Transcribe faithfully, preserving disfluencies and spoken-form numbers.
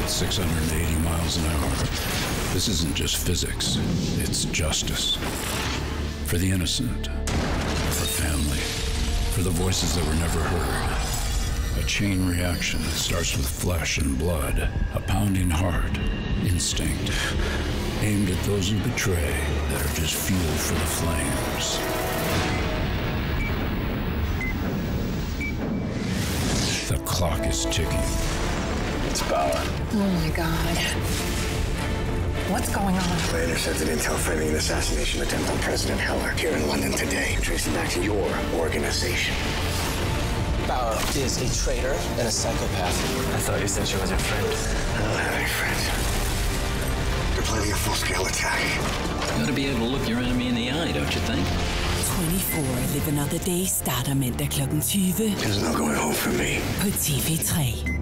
at six hundred eighty miles an hour. This isn't just physics, it's justice. For the innocent, for family, for the voices that were never heard. A chain reaction that starts with flesh and blood, a pounding heart, instinct, aimed at those who betray that are just fuel for the flames. The clock is ticking. It's Bauer. Oh my God. What's going on? I intercepted intel framing an assassination attempt on President Heller here in London today, tracing back to your organization. Bauer is a traitor and a psychopath. I thought you said she was your friend. I don't have any friends. They're planning a full-scale attack. You ought to be able to look your enemy in the eye, don't you think? twenty-four Live Another Day starter mandag klokken tyve. There's no going home for me. På T V tre.